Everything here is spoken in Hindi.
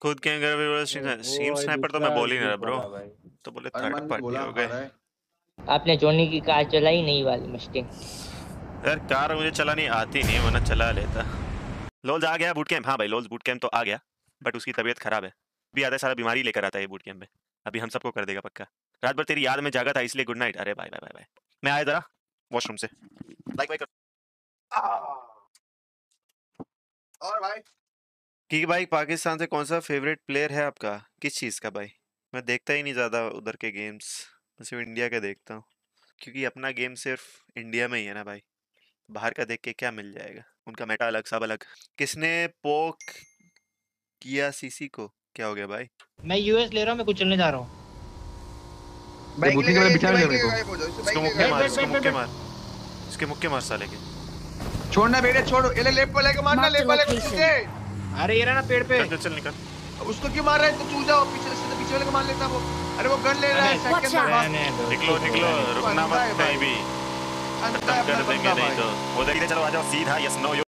खुद के अंगर स्ट्रीम स्नाइपर तो मैं बोल ही नहीं रहा ब्रो, तो बोले थर्ड अरमान भी पार्टी बोला हो आ गए। रहा है। आपने जोनी की कार चलाई नहीं वाली मस्टिंग? यार कार मुझे चलानी आती नहीं, वरना चला लेता। लोल्स आ गया बूट कैंप। हाँ भाई लोल्स बूट कैंप तो आ गया, बट उसकी तबीयत खराब है। भी आता है सारा बीमारी लेकर आता है ये बूट कैंप में। अभी हम सबको कर देगा पक्का। रात भर तेरी याद में जागा था इसलिए गुड नाइट। अरे बाय बाय बाय बाय। मैं आया जरा वॉशरूम से। लाइक वाइक और भाई कि भाई पाकिस्तान से कौन सा फेवरेट प्लेयर है आपका? किस चीज़ का भाई? मैं देखता ही नहीं ज़्यादा उधर के गेम्स, मैं सिर्फ इंडिया के देखता हूँ। क्योंकि अपना गेम सिर्फ इंडिया में ही है ना भाई, बाहर का देख के क्या मिल जाएगा? उनका मेटा अलग, सब अलग। किसने पोक किया सीसी को? क्या हो गया भाई? मैं यूएस ले रहा हूँ, मैं कुछ चलने जा रहा हूँ। बाइक बुटनी के लेगा, बाद ये बिछा बाइक मेरे लेगा को। गायब हो जाओ, इससे बाइक इसको लेगा मुक्के गायब मार, हो इसको जाओ। मुक्के मार, इसके मुक्के मार साले के। छोड़ना बेटे छोड़, ये ले लेफ्ट वाले को मारना, Marked a लेफ्ट वाले को location. तुझे। अरे ये रहा ना पेड़ पे। चल चल निकल। उसको क्यों मार रहा है? तो तू जाओ पीछे से, पीछे वाले को मार लेता वो। अरे वो गन ले रहा है, Watch सेकंड out. में निकलो निकलो, रुकना मत कहीं भी, अंत खत्म है कर अपना देंगे बंदा नहीं भाई। तो। उधर ही चलो, आ जाओ सीधा, यस नो।